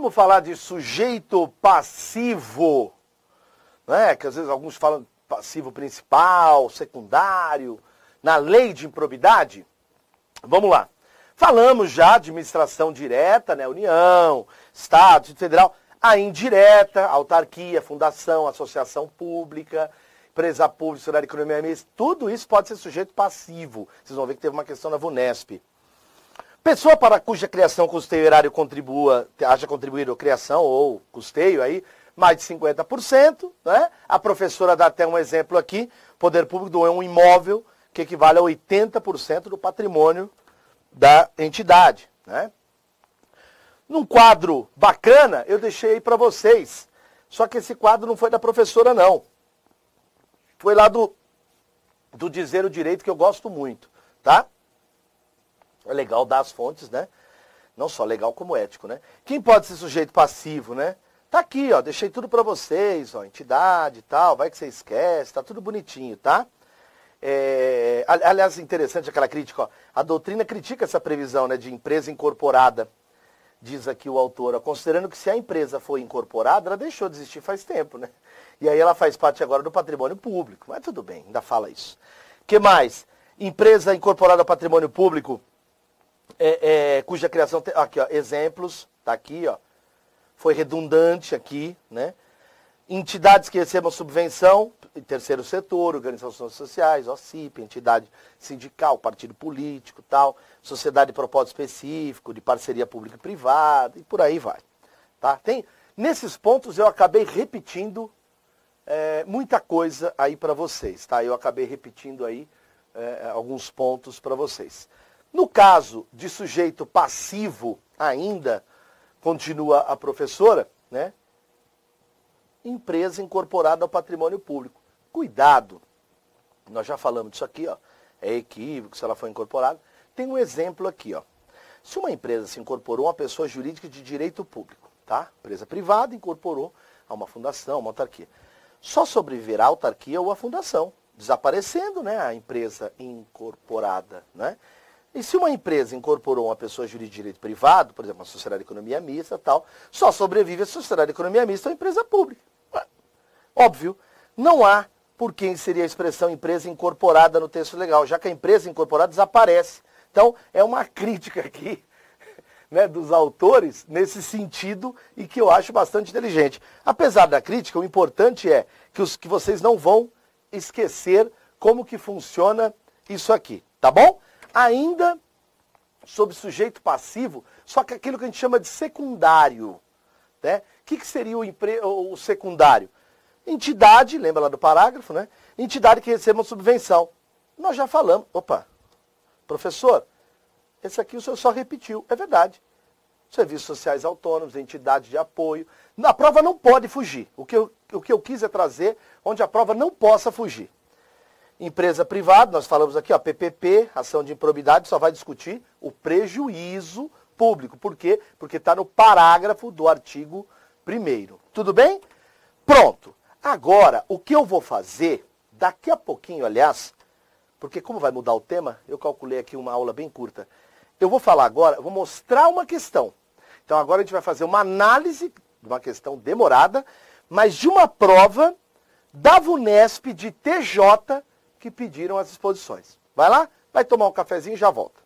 Vamos falar de sujeito passivo, né? Que às vezes alguns falam passivo principal, secundário, na lei de improbidade. Vamos lá. Falamos já de administração direta, né? União, Estado, Distrito Federal, a indireta, autarquia, fundação, associação pública, empresa pública, sociedade de economia mista, tudo isso pode ser sujeito passivo. Vocês vão ver que teve uma questão na VUNESP. Pessoa para cuja criação, custeio e erário haja contribuído a criação ou custeio aí, mais de 50%, né? A professora dá até um exemplo aqui, o poder público doou um imóvel que equivale a 80% do patrimônio da entidade, né? Num quadro bacana, eu deixei aí para vocês, só que esse quadro não foi da professora não, foi lá do Dizer o Direito, que eu gosto muito, tá? É legal dar as fontes, né? Não só legal como ético, né? Quem pode ser sujeito passivo, né? Tá aqui, ó, deixei tudo para vocês, ó, entidade e tal, vai que você esquece, tá tudo bonitinho, tá? Aliás, interessante aquela crítica, ó, a doutrina critica essa previsão, né, de empresa incorporada, diz aqui o autor, ó, considerando que se a empresa foi incorporada, ela deixou de existir faz tempo, né? E aí ela faz parte agora do patrimônio público, mas tudo bem, ainda fala isso. Que mais? Empresa incorporada ao patrimônio público, cuja criação, aqui ó, exemplos, tá aqui ó, foi redundante aqui, né? Entidades que recebam subvenção, terceiro setor, organizações sociais, OCIP, entidade sindical, partido político, tal, sociedade de propósito específico, de parceria pública e privada, e por aí vai. Tá? Nesses pontos eu acabei repetindo muita coisa aí para vocês, tá? Eu acabei repetindo aí alguns pontos para vocês. No caso de sujeito passivo ainda, continua a professora, né? Empresa incorporada ao patrimônio público. Cuidado, nós já falamos disso aqui, ó, é equívoco se ela for incorporada. Tem um exemplo aqui, ó. Se uma empresa se incorporou a uma pessoa jurídica de direito público, tá? Empresa privada incorporou a uma fundação, uma autarquia. Só sobreviverá a autarquia ou a fundação, desaparecendo, né, a empresa incorporada, né? E se uma empresa incorporou uma pessoa jurídica de direito privado, por exemplo, uma sociedade de economia mista, tal, só sobrevive a sociedade de economia mista ou a empresa pública. Óbvio, não há por que inserir a expressão empresa incorporada no texto legal, já que a empresa incorporada desaparece. Então, é uma crítica aqui, né, dos autores nesse sentido e que eu acho bastante inteligente. Apesar da crítica, o importante é que vocês não vão esquecer como que funciona isso aqui, tá bom? Ainda sobre sujeito passivo, só que aquilo que a gente chama de secundário, né? O que seria o secundário? Entidade, lembra lá do parágrafo, né? Entidade que receba uma subvenção. Nós já falamos. Opa, professor, esse aqui o senhor só repetiu. É verdade. Serviços sociais autônomos, entidade de apoio. A prova não pode fugir. O que eu quis é trazer onde a prova não possa fugir. Empresa privada, nós falamos aqui, ó, PPP, ação de improbidade, só vai discutir o prejuízo público. Por quê? Porque está no parágrafo do artigo 1º. Tudo bem? Pronto. Agora, o que eu vou fazer, daqui a pouquinho, aliás, porque como vai mudar o tema, eu calculei aqui uma aula bem curta. Eu vou falar agora, eu vou mostrar uma questão. Então agora a gente vai fazer uma análise de uma questão demorada, mas de uma prova da VUNESP de TJ que pediram as exposições. Vai lá, vai tomar um cafezinho e já volta.